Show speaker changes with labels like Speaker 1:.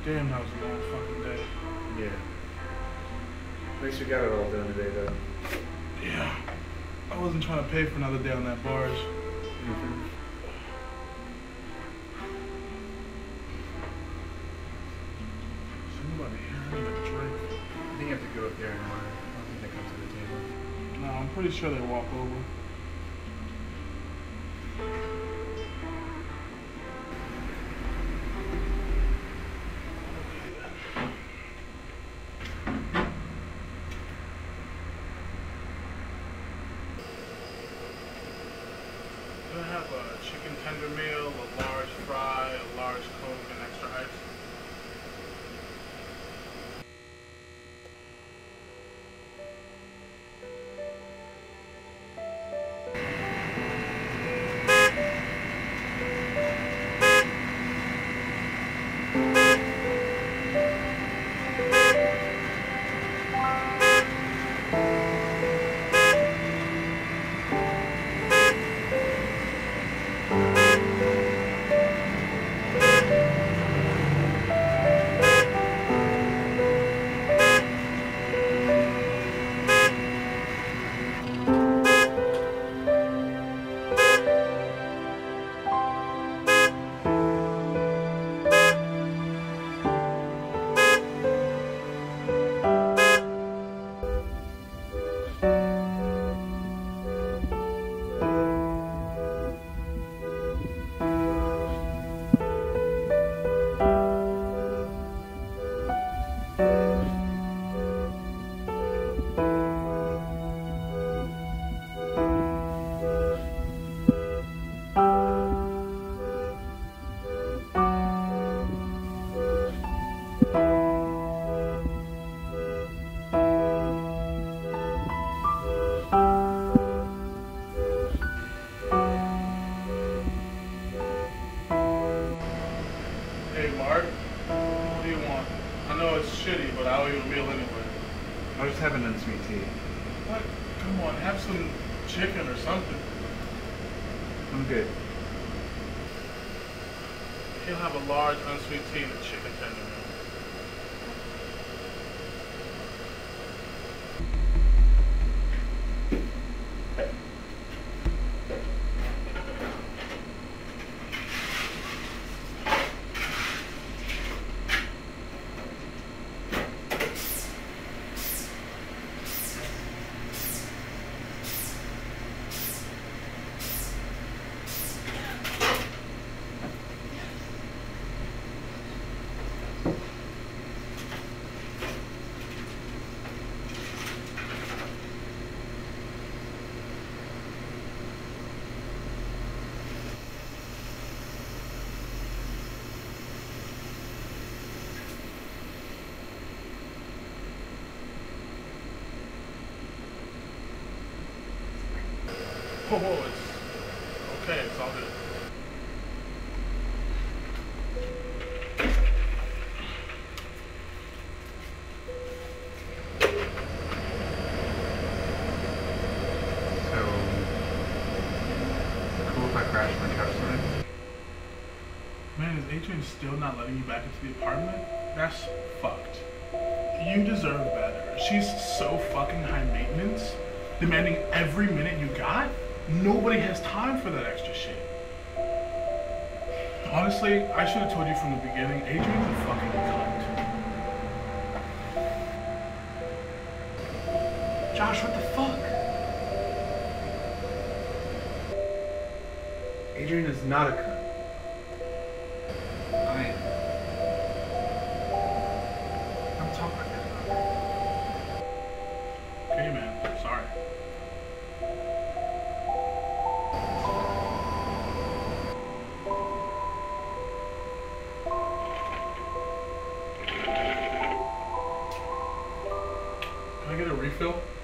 Speaker 1: Damn, that was a long fucking day.
Speaker 2: Yeah. At least you got it all done today, though.
Speaker 1: Yeah. I wasn't trying to pay for another day on that barge.
Speaker 2: Mm-hmm.
Speaker 1: Somebody here, I need a drink.
Speaker 2: I think you have to go up there and order. I don't think they come to the table.
Speaker 1: No, I'm pretty sure they walk over. Can I have a chicken tender meal, a large fry, a large Coke, and extra ice? Hey Mark, what do you want? I know it's shitty, but I owe you a meal anyway.
Speaker 2: I'll just have an unsweet tea.
Speaker 1: What? Come on, have some chicken or something.
Speaker 2: I'm good.
Speaker 1: He'll have a large unsweet tea and a chicken tender meal. Whoa, it's okay, it's all good.
Speaker 2: So, cool if I crash my couch tonight?
Speaker 1: Man, is Adrian still not letting you back into the apartment? That's fucked. You deserve better. She's so fucking high maintenance, demanding every minute you got. Nobody has time for that extra shit. Honestly, I should have told you from the beginning, Adrian's a fucking cunt. Josh, what the fuck?
Speaker 2: Adrian is not a cunt. I am. I'm talking about that.
Speaker 1: Okay, man, sorry. Can I get a refill?